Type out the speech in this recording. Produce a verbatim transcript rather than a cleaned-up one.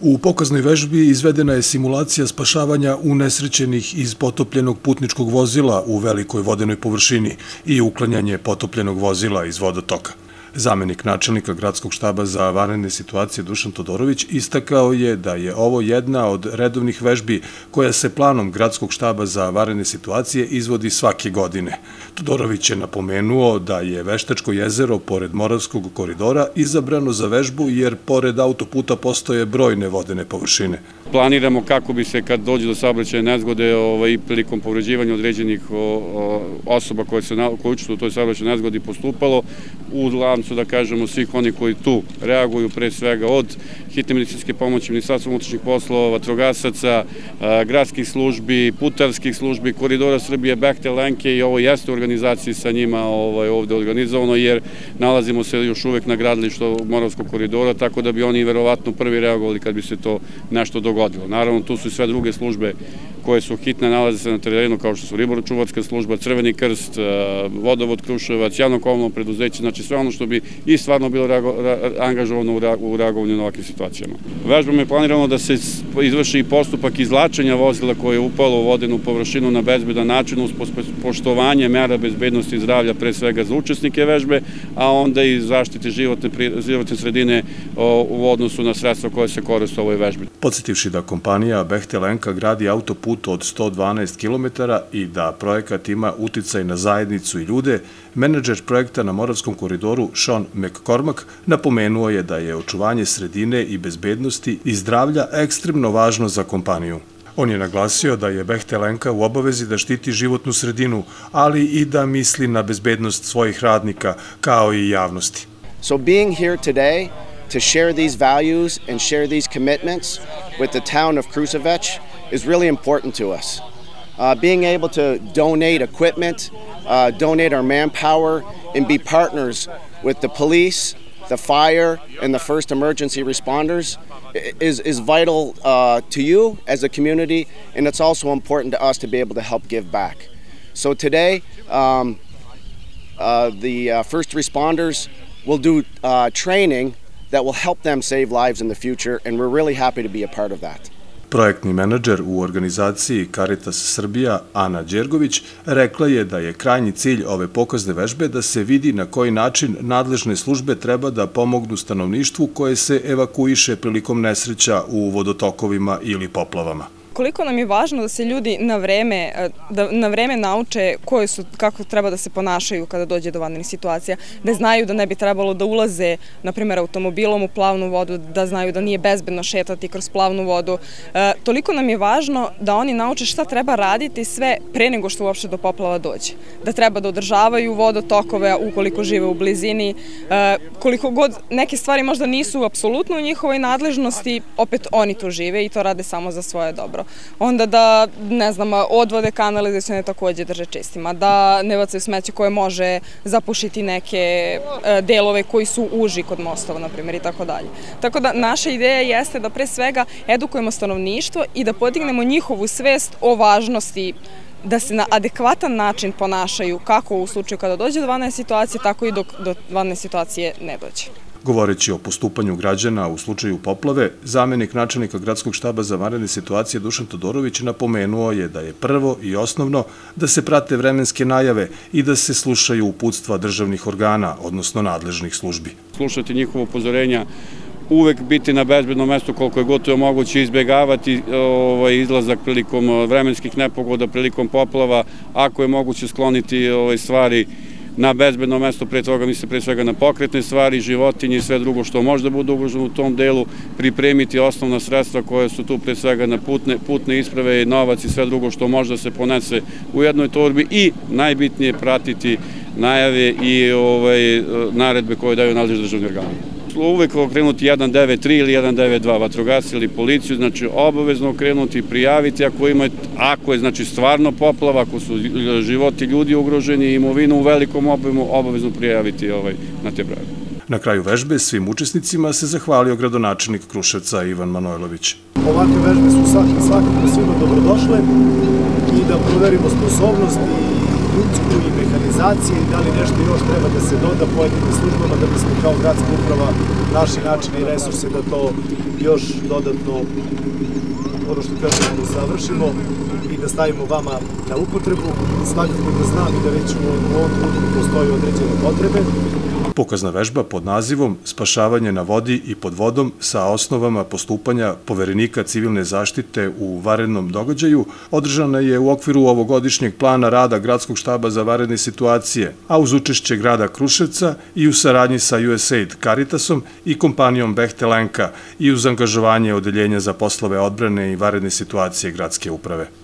U pokaznoj vežbi izvedena je simulacija spašavanja unesrećenih iz potopljenog putničkog vozila u velikoj vodenoj površini i uklanjanje potopljenog vozila iz vodotoka. Zamenik načelnika Gradskog štaba za vanredne situacije Dušan Todorović istakao je da je ovo jedna od redovnih vežbi koja se planom Gradskog štaba za vanredne situacije izvodi svake godine. Todorović je napomenuo da je Veštačko jezero pored Moravskog koridora izabrano za vežbu jer pored autoputa postoje brojne vodene površine. Planiramo kako bi se kad dođe do saobraćajne nezgode i prilikom povređivanja određenih osoba koje učestvuju u toj saobraćajnoj nezgodi postupalo u lancu, da kažemo, svih oni koji tu reaguju, pre svega od hitne medicinske pomoći, Ministarstva unutrašnjih poslova, vatrogasaca, gradskih službi, putarskih službi, Koridora Srbije, Behtel, Lenke, i ovo jeste u organizaciji sa njima ovde organizovano, jer nalazimo se još uvek na gradilištu Moravskog koridora, tako da bi oni verovatno prvi reagovali kad bi se to nešto dogodilo. Naravno, tu su i sve druge službe koje su hitne, nalaze se na terenu, kao što su Riboročuvarska služba, Crveni krst, Vodovod Kruševac, javno komunalno preduzeće, znači sve ono što bi i stvarno bilo angažovano u reagovanju na ovakvim situacijama. Vežbom je planirano da se izvrši i postupak izvlačenja vozila koje je upalo u vodenu površinu na bezbedan način uz poštovanje mera bezbednosti i zdravlja, pre svega za učesnike vežbe, a onda i zaštite životne sredine u odnosu na sredstva koje se koriste u ovoj vežbi. Podsjetivši da kompanija Behtel Lenka gradi autoput od sto dvanaest kilometara i da projekat ima uticaj na zajednicu i ljude, menadžer projekta na Moravskom koridoru Sean McCormack napomenuo je da je očuvanje sredine i bezbednosti i zdravlja ekstremno važno za kompaniju. On je naglasio da je Behtel Lenka u obavezi da štiti životnu sredinu, ali i da misli na bezbednost svojih radnika, kao i javnosti. So being here today to share these values and share these commitments with the town of Kruševac is really important to us. Uh, being able to donate equipment, uh, donate our manpower, and be partners with the police, the fire, and the first emergency responders is, is vital uh, to you as a community, and it's also important to us to be able to help give back. So today, um, uh, the uh, first responders will do uh, training that will help them save lives in the future, and we're really happy to be a part of that. Projektni menadžer u organizaciji Caritas Srbija, Ana Đergović, rekla je da je krajnji cilj ove pokazne vežbe da se vidi na koji način nadležne službe treba da pomognu stanovništvu koje se evakuiše prilikom nesreća u vodotokovima ili poplavama. Koliko nam je važno da se ljudi na vreme, da na vreme nauče koje su, kako treba da se ponašaju kada dođe do vanrednih situacija, da znaju da ne bi trebalo da ulaze, na primjer, automobilom u plavnu vodu, da znaju da nije bezbedno šetati kroz plavnu vodu. E, toliko nam je važno da oni nauče šta treba raditi sve pre nego što uopšte do poplava dođe. Da treba da održavaju vodotokove ukoliko žive u blizini, e, koliko god neke stvari možda nisu apsolutno u njihovoj nadležnosti, opet oni tu žive i to rade samo za svoje dobro. Onda da, ne znam, odvode kanalizacione takođe drže čistima, da ne bacaju smeće koje može zapušiti neke delove koji su uži kod mostova, na primjer, i tako dalje. Tako da naša ideja jeste da pre svega edukujemo stanovništvo i da podignemo njihovu svest o važnosti da se na adekvatan način ponašaju kako u slučaju kada dođe do vanredne situacije, tako i dok do vanredne situacije ne dođe. Govoreći o postupanju građana u slučaju poplave, zamenik načelnika Gradskog štaba za vanredne situacije Dušan Todorović napomenuo je da je prvo i osnovno da se prate vremenske najave i da se slušaju uputstva državnih organa, odnosno nadležnih službi. Slušati njihovo upozorenja, uvek biti na bezbednom mestu koliko je gotovo moguće, izbjegavati izlazak prilikom vremenskih nepogoda, prilikom poplava, ako je moguće skloniti stvari na bezbedno mesto, pre toga misle pre svega na pokretne stvari, životinje i sve drugo što može da bude ugroženo u tom delu, pripremiti osnovna sredstva koje su tu pre svega na putne isprave, novac i sve drugo što može da se ponese u jednoj torbi i najbitnije pratiti najave i naredbe koje daju nadležni državni organi. Uvek okrenuti jedan devet tri ili jedan devet dva, vatrogasci ili policiju, znači obavezno okrenuti i prijaviti ako ima, ako je znači stvarno poplava, ako su životi ljudi ugroženi i imovinu u velikom obimu, obavezno prijaviti na te brojeve. Na kraju vežbe svim učesnicima se zahvalio gradonačelnik Kruševca Ivan Manojlović. Ovakve vežbe su svakako svima dobrodošle i da proverimo sposobnost i ljudsku i mehanizacije i da li nešto još treba da se doda pojedinim službama da bismo kao gradska uprava naši načine i resurse da to još dodatno, ono što kažemo, završimo i da stavimo vama na upotrebu. Svakako da znam i da već u ovom trenutku postoje određene potrebe. Pokazna vežba pod nazivom Spašavanje na vodi i pod vodom sa osnovama postupanja poverenika civilne zaštite u vanrednom događaju održana je u okviru ovogodišnjeg plana rada Gradskog štaba za vanredne situacije, a uz učešće grada Kruševca i u saradnji sa U S A I D Caritasom i kompanijom Bechtel Enka i uz angažovanje Odeljenja za poslove odbrane i vanredne situacije Gradske uprave.